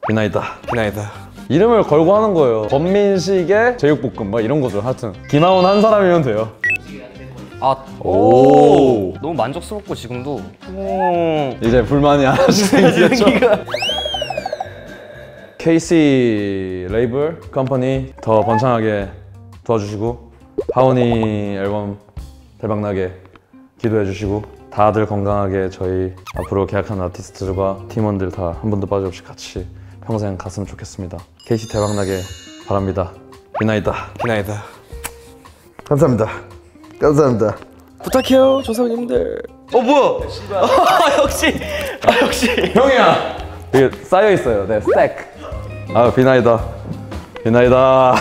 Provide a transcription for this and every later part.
비나이다. 비나이다. 이름을 걸고 하는 거예요. 권민식의 제육볶음 막 이런 거죠. 하여튼 김하온 한 사람이면 돼요. 오. 너무 만족스럽고 지금도. 이제 불만이 하나씩 생기겠죠. KC 레이블 컴퍼니 더 번창하게 도와주시고 하온이 앨범 대박나게 기도해주시고 다들 건강하게 저희 앞으로 계약한 아티스트들과 팀원들 다 한 번도 빠짐없이 같이 평생 갔으면 좋겠습니다. KC 대박나게 바랍니다. 비나이다. 비나이다. 감사합니다. 감사합니다. 부탁해요 조상님들. 뭐야? 역시. 역시. 형이야. 이게 쌓여 있어요. 네, 스택. 비나이다. 비나이다.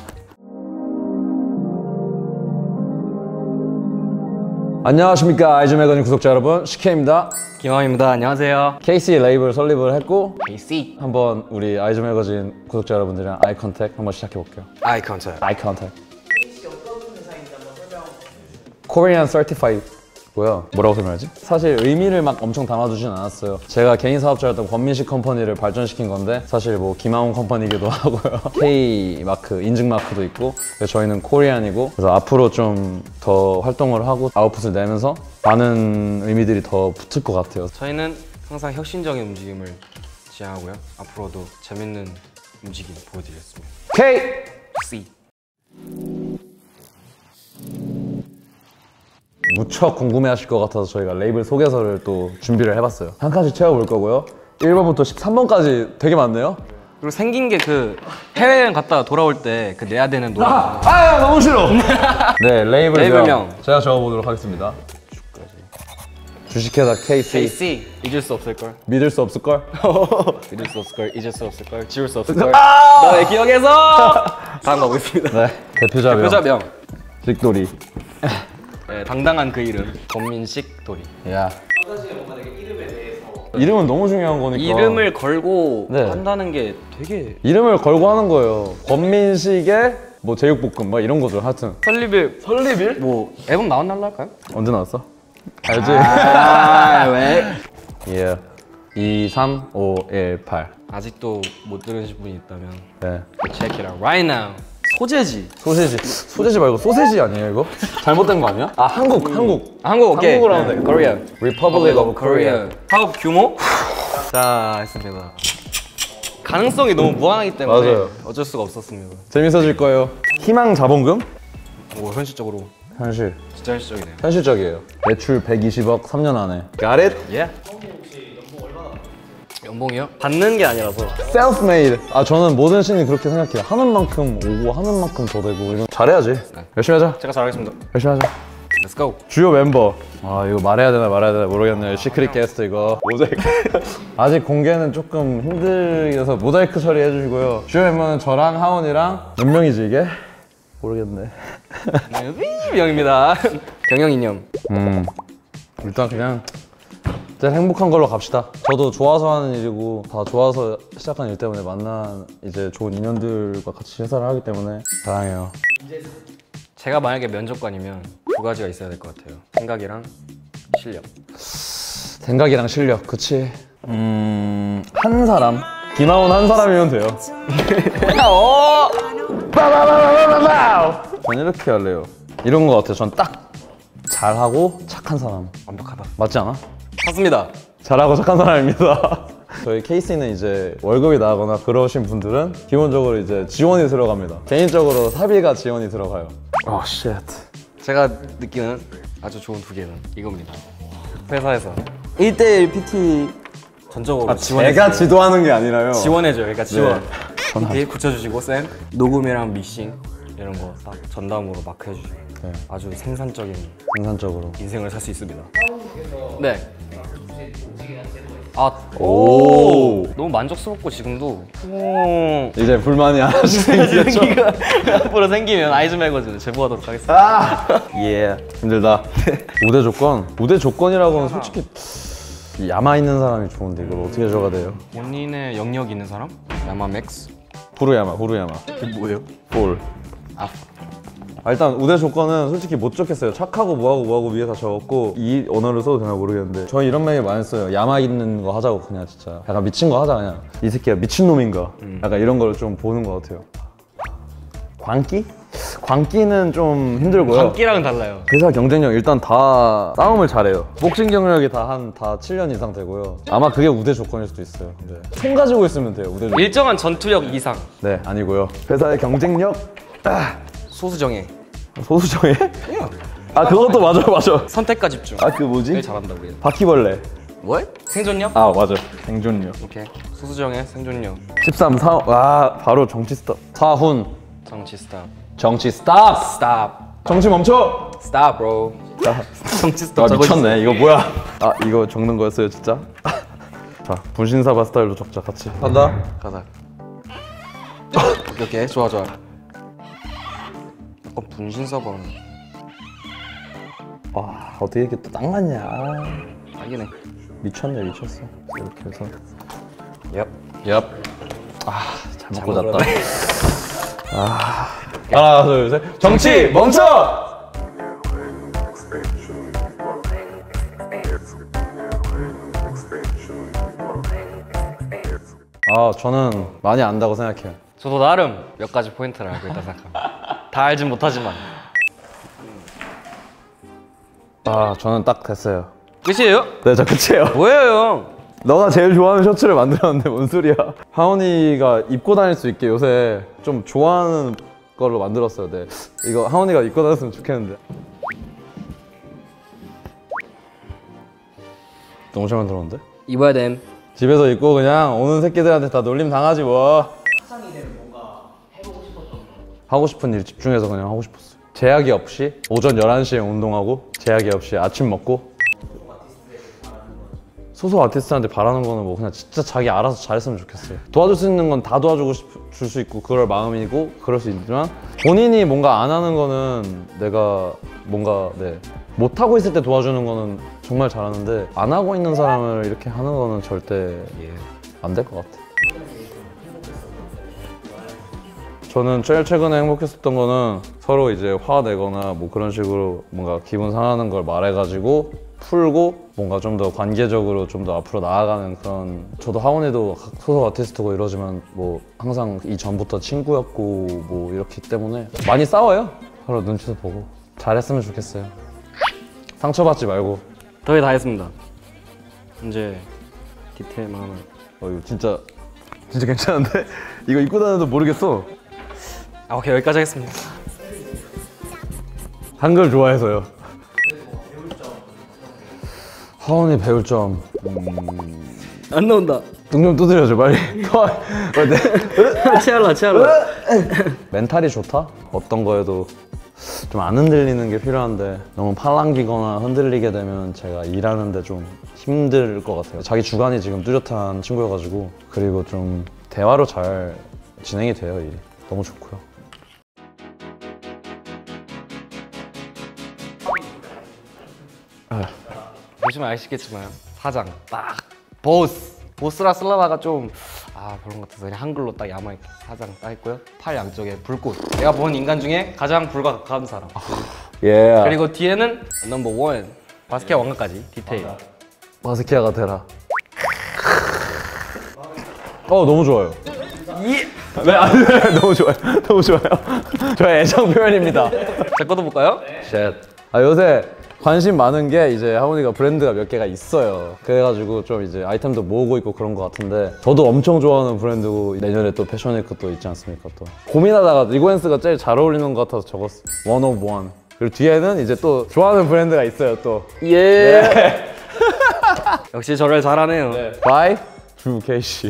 안녕하십니까 아이즈 매거진 구독자 여러분, CK입니다. 김하온입니다. 안녕하세요. KC 레이블 설립을 했고 KC. 한번 우리 아이즈 매거진 구독자 여러분들이랑 아이 컨택 한번 시작해 볼게요. 아이 컨택. 아이 컨택. KC 어떤 회사인지 한번 설명 해주세요. Korean Certified. 뭐라고 설명하지? 사실 의미를 막 엄청 담아두진 않았어요. 제가 개인 사업자였던 권민식 컴퍼니를 발전시킨 건데 사실 뭐 김하온 컴퍼니기도 하고요. K 마크, 인증 마크도 있고 그래서 저희는 코리안이고 그래서 앞으로 좀 더 활동을 하고 아웃풋을 내면서 많은 의미들이 더 붙을 것 같아요. 저희는 항상 혁신적인 움직임을 지향하고요. 앞으로도 재밌는 움직임 보여드리겠습니다. KC! 무척 궁금해하실 것 같아서 저희가 레이블 소개서를 또 준비를 해봤어요. 한 칸씩 채워볼 거고요. 1번부터 13번까지 되게 많네요. 그리고 생긴 게 그 해외여행 갔다가 돌아올 때 그 내야 되는 노래. 너무 싫어. 네, 레이블명 제가 적어보도록 하겠습니다. 주식회사 KC. KC. 잊을 수 없을걸. 믿을 수 없을걸? 믿을 수 없을걸. 잊을 수 없을걸. 지울 수 없을걸. 너의 기억에서. 다음 가보겠습니다. 네, 대표자명. 대표자명. 직돌이. 네, 당당한 그 이름 권민식 도리. 야. 이름은 너무 중요한 거니까. 이름을 걸고 네. 한다는 게 되게. 이름을 걸고 하는 거예요. 권민식의 뭐 제육볶음 막 이런 거죠. 하여튼 설립일? 뭐 앨범 나온 날로 할까요? 언제 나왔어? 알지? 왜? 예. 2, 3, 5, 1, 8. 아직도 못 들으신 분이 있다면 네. check it out right now. 소재지. 소세지 말고 소세지 아니에요 이거? 잘못된 거 아니야? 한국. 한국 오케이. 한국어로 하면 돼. Korean. Republic of Korea. 사업 규모? 자, 했습니다. 가능성이 너무 무한하기 때문에 맞아요. 어쩔 수가 없었습니다. 재밌어질 거예요. 희망 자본금? 오, 현실적으로 현실. 진짜 현실적이네요. 현실적이에요. 매출 120억 3년 안에. Got it? 예. 연봉이요? 받는 게 아니라서. Self-made. 저는 모든 신이 그렇게 생각해요. 하는 만큼 오고 하는 만큼 더 되고 이건 잘해야지. 네. 열심히 하자. 제가 잘하겠습니다. 열심히 하자. Let's go. 주요 멤버. 이거 말해야 되나 말아야 되나 모르겠네요. 시크릿 게스트 이거. 모자이크. 아직 공개는 조금 힘들어서 모자이크 처리해 주시고요. 주요 멤버는 저랑 하온이랑 몇 명이지 이게? 모르겠네. 명입니다. 경영이념. 일단 그냥 제일 행복한 걸로 갑시다. 저도 좋아서 하는 일이고 다 좋아서 시작한 일 때문에 만난 이제 좋은 인연들과 같이 회사를 하기 때문에 사랑해요. 제가 만약에 면접관이면 두 가지가 있어야 될 것 같아요. 생각이랑 실력. 생각이랑 실력, 그치? 한 사람? 김하온 한 사람이면 돼요. 전 이렇게 할래요. 이런 거 같아요. 전 딱 잘하고 착한 사람. 완벽하다. 맞지 않아? 맞습니다. 잘하고 착한 사람입니다. 저희 KC는 이제 월급이 나거나 그러신 분들은 기본적으로 이제 지원이 들어갑니다. 개인적으로 사비가 지원이 들어가요. 쉣. 제가 느끼는 아주 좋은 두 개는 이겁니다. 회사에서 1대1 PT 전적으로 제가 지도하는 게 아니라요. 지원해줘요. 그러니까 지원. 네. PT 붙여주시고 쌤 녹음이랑 믹싱 이런 거 딱 전담으로 마크 해주시고 네. 아주 생산적인 생산적으로. 인생을 살 수 있습니다. 네. 너무 만족스럽고 지금도. 이제 불만이 하나씩 생기겠죠? 앞으로 생기면 아이즈 매거진을 제보하도록 하겠습니다. 예. 힘들다. 우대 조건? 우대 조건이라고는 솔직히 야마 있는 사람이 좋은데 이걸 어떻게 적어야 돼요? 본인의 영역 있는 사람? 야마 맥스? 후루야마. 그게 뭐예요? 볼. 일단 우대 조건은 솔직히 못 적겠어요. 착하고 뭐하고 위에 다 적었고 이 언어를 써도 되나 모르겠는데 저희 이런 메일 많이 써요. 야마 있는 거 하자고 그냥 진짜 약간 미친 거 하자 그냥 이 새끼가 미친놈인가 약간 이런 걸 좀 보는 것 같아요. 광기? 광기는 좀 힘들고요. 광기랑은 달라요. 회사 경쟁력 일단 다 싸움을 잘해요. 복싱 경력이 다 7년 이상 되고요. 아마 그게 우대 조건일 수도 있어요. 네. 총 가지고 있으면 돼요. 우대 조건. 일정한 전투력 이상. 네, 아니고요. 회사의 경쟁력 소수정예. 소수정예? 아 그것도 맞아. 선택과 집중. 아 그 뭐지? 제일 잘한다 우리. 바퀴벌레. 뭐? 생존력? 아 맞아. 생존력. 오케이. 소수정예 생존력. 13, 4, 바로 정치 스탑. 사훈. 정치 스탑. 정치 스탑. 스탑. 정치 멈춰. 스탑 브로. 정치 아 스탑. 미쳤네. 이거 뭐야? 아 이거 적는 거였어요 진짜? 자 분신사바 스타일로 적자 같이. 간다. 가자. 오케이 좋아. 약간 분신서버. 와 어떻게 이렇게 또 딱 맞냐? 딱이네. 미쳤네 미쳤어. 이렇게 해서. 얍. 잘 먹고 잤다. 하나 둘 셋. 정치 멈춰. 저는 많이 안다고 생각해요. 저도 나름 몇 가지 포인트를 알고 있다 생각합니다. 다 알진 못하지만. 저는 딱 됐어요. 끝이에요? 네, 저 끝이에요. 뭐예요 형? 너가 제일 좋아하는 셔츠를 만들었는데 뭔 소리야? 하온이가 입고 다닐 수 있게 요새 좀 좋아하는 걸로 만들었어요. 네. 이거 하온이가 입고 다녔으면 좋겠는데. 너무 잘 만들었는데? 입어야 됨. 집에서 입고 그냥 오는 새끼들한테 다 놀림 당하지 뭐. 사장이 되면 뭔가 해보고 싶었던 거. 하고 싶은 일 집중해서 그냥 하고 싶었어요. 제약이 없이 오전 11시에 운동하고 제약이 없이 아침 먹고. 소속 아티스트한테 바라는 거는 뭐 그냥 진짜 자기 알아서 잘했으면 좋겠어요. 도와줄 수 있는 건 다 도와주고 줄 수 있고 그럴 마음이고 그럴 수 있지만 본인이 뭔가 안 하는 거는 내가 뭔가 못하고 있을 때 도와주는 거는 정말 잘하는데 안 하고 있는 사람을 이렇게 하는 거는 절대 안 될 것 같아. 저는 제일 최근에 행복했었던 거는 서로 이제 화내거나 뭐 그런 식으로 뭔가 기분 상하는 걸 말해가지고 풀고 뭔가 좀 더 관계적으로 좀 더 앞으로 나아가는 그런. 저도 하원이도 소속 아티스트고 이러지만 뭐 항상 이전부터 친구였고 뭐 이렇기 때문에 많이 싸워요. 서로 눈치도 보고 잘했으면 좋겠어요. 상처받지 말고. 거의 다 했습니다. 이제 디테일만 하면. 이거 진짜 괜찮은데? 이거 입고 다녀도 모르겠어. 오케이 여기까지 하겠습니다. 한글 좋아해서요. 하원이 배울 점. 안 나온다. 등 좀 두드려줘 빨리. 치알라. 멘탈이 좋다? 어떤 거에도 좀 안 흔들리는 게 필요한데 너무 팔랑귀거나 흔들리게 되면 제가 일하는데 좀 힘들 것 같아요. 자기 주관이 지금 뚜렷한 친구여가지고. 그리고 좀 대화로 잘 진행이 돼요 일이. 너무 좋고요. 보시면 아시겠지만 사장 딱 보스라 쓰려다가 좀 그런 것 같아서 그냥 한글로 딱 야마이크 사장 딱 했고요. 팔 양쪽에 불꽃. 내가 본 인간 중에 가장 불과 가까운 사람. 예. 그리고 뒤에는 넘버 원 바스켓 왕관까지 디테일. 마스키아가 되라. 너무 좋아요. 네, 너무 좋아요. 너무 좋아요. 저의 애정 표현입니다. 제 것도 볼까요? 쉣. 요새 관심 많은 게 이제 하모니가 브랜드가 몇 개가 있어요. 그래가지고 좀 이제 아이템도 모으고 있고 그런 것 같은데 저도 엄청 좋아하는 브랜드고 내년에 또 패션위크 또 있지 않습니까? 또 고민하다가 리고엔스가 제일 잘 어울리는 것 같아서 적었어. 101. 그리고 뒤에는 이제 또 좋아하는 브랜드가 있어요 또. 예. 네. 역시 저를 잘하네요. By Drew Casey.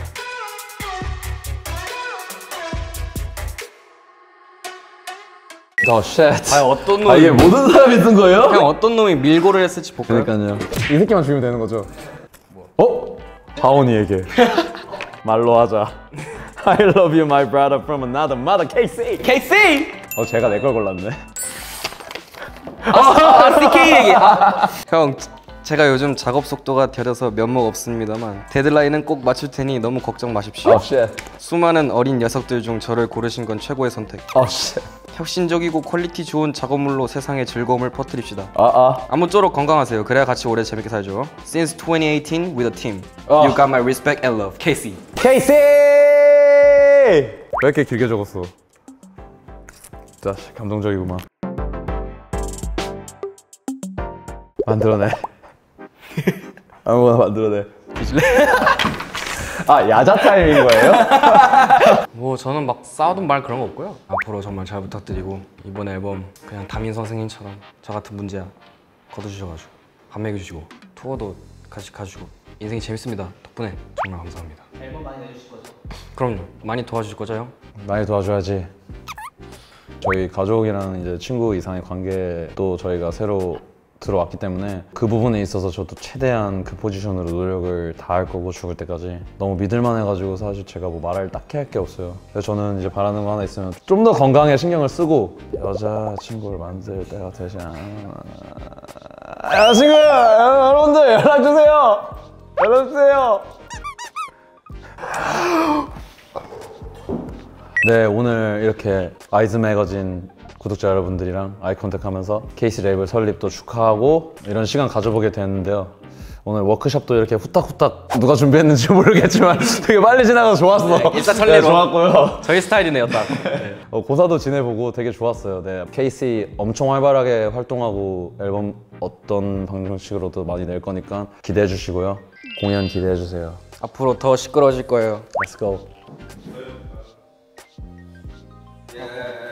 쉣. 과연 어떤 놈이 이게 모든 사람이 쓴 거예요? 형 어떤 놈이 밀고를 했을지 볼까요? 그러니까요. 이 새끼만 주면 되는 거죠? 하온이에게 말로 하자. I love you, my brother from another mother, KC. KC! 제가 내 걸 골랐네. CK에게. 형 제가 요즘 작업 속도가 더뎌서 면목 없습니다만 데드라인은 꼭 맞출 테니 너무 걱정 마십시오. 쉣. 수많은 어린 녀석들 중 저를 고르신 건 최고의 선택. 쉣. 혁신적이고 퀄리티 좋은 작업물로 세상에 즐거움을 퍼뜨립시다. 아. 아무쪼록 건강하세요. 그래야 같이 오래 재밌게 살죠. Since 2018 with a team. You got my respect and love. Casey. 케이시! 왜 이렇게 길게 적었어? 진짜 감동적이구만. 만들어내. 아무거나 만들어내. 아, 야자 타임인 거예요? 뭐 저는 막 싸우던 말 그런 거 없고요. 앞으로 정말 잘 부탁드리고 이번 앨범 그냥 담임 선생님처럼 저 같은 문제야 거두주셔가지고 감매해주시고 투어도 같이 가주시고 인생이 재밌습니다. 덕분에 정말 감사합니다. 앨범 많이 내주실 거죠? 그럼요. 많이 도와주실 거죠 형? 많이 도와줘야지. 저희 가족이랑 이제 친구 이상의 관계도 저희가 새로 들어왔기 때문에 그 부분에 있어서 저도 최대한 그 포지션으로 노력을 다할 거고 죽을 때까지. 너무 믿을만 해가지고 사실 제가 뭐 말할 딱히 할 게 없어요. 그래서 저는 이제 바라는 거 하나 있으면 좀 더 건강에 신경을 쓰고 여자친구를 만들 때가 되지 않아. 여자친구! 여러분들 연락주세요! 연락주세요! 네, 오늘 이렇게 아이즈 매거진 구독자 여러분들이랑 아이 컨택하면서 케이시 레이블 설립도 축하하고 이런 시간 가져보게 됐는데요. 오늘 워크숍도 이렇게 후딱후딱 누가 준비했는지 모르겠지만 되게 빨리 지나가서 좋았어. 네, 일사천리로. 네, 좋았고요. 저희 스타일이네요 딱. 네. 고사도 지내보고 되게 좋았어요. 네, 케이시 엄청 활발하게 활동하고 앨범 어떤 방식으로도 많이 낼 거니까 기대해 주시고요. 공연 기대해 주세요. 앞으로 더 시끄러워질 거예요. Let's go. Yeah.